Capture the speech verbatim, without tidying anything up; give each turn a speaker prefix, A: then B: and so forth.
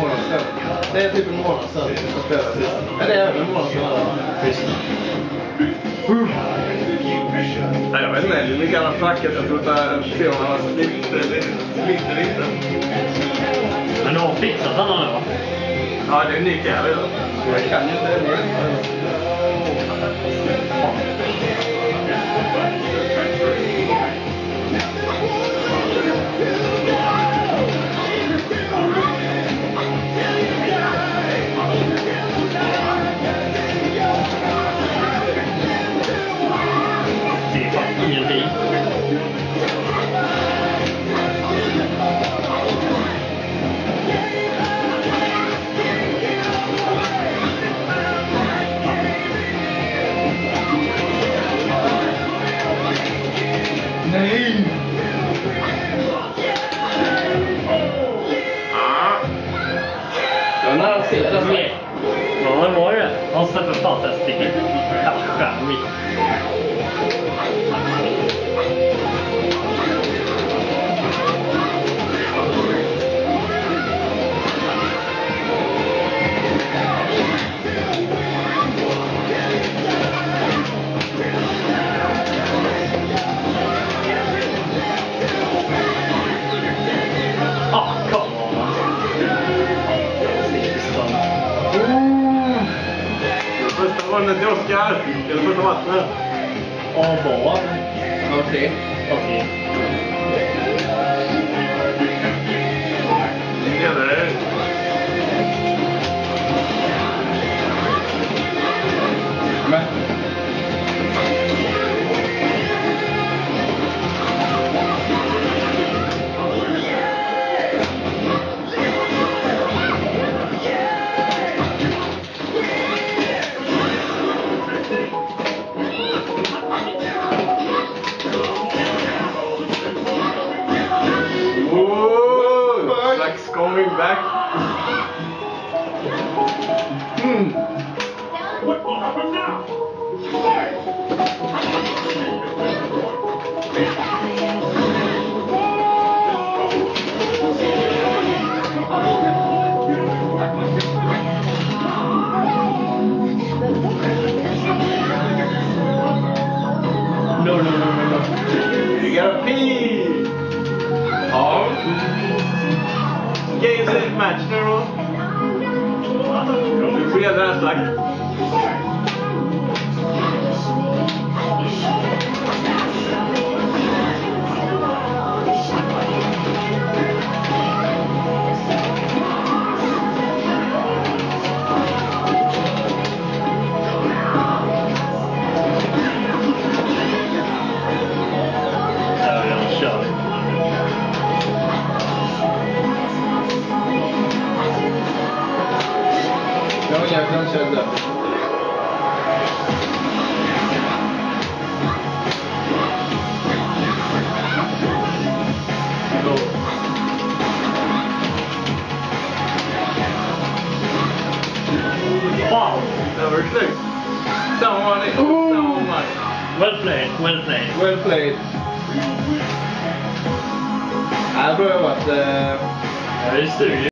A: månad sedan. Det är typ en månad sedan jag spelade sist. Ja, det är en månad sedan. Visst. Nej, jag vet inte, det är mycket annat facket. Jag tror att filmerna var lite, lite, lite.
B: Men du har fixat den nu, va?
A: Ja, det är en ny kärl. Jag kan ju inte det.
B: Det är fan ingenting.
A: Nej! Ah. Jag är nära att se det.
B: Nej. Ja, det var det. Han släpper fan teststicket. Ja, skärmigt. Ah, kom on.
A: Första rundan till Oskar. Eller första matchen.
B: Ja, var.
A: Okej.
B: Okej.
A: Ja, det är det. Men. Flax coming back. Hmm.
C: What will happen now?
B: No, no, no, no, no.
A: You gotta pee. Ja. Games and match nu då. Du får göra det här strax.
B: Ja, jag kör.
A: Ja, jag kan köra det.
B: Wow.
A: Det var snyggt. Someone is so much.
B: Well played, well played.
A: Well played. Ja, det har varit... Eh...
B: Ja, det är stugigt.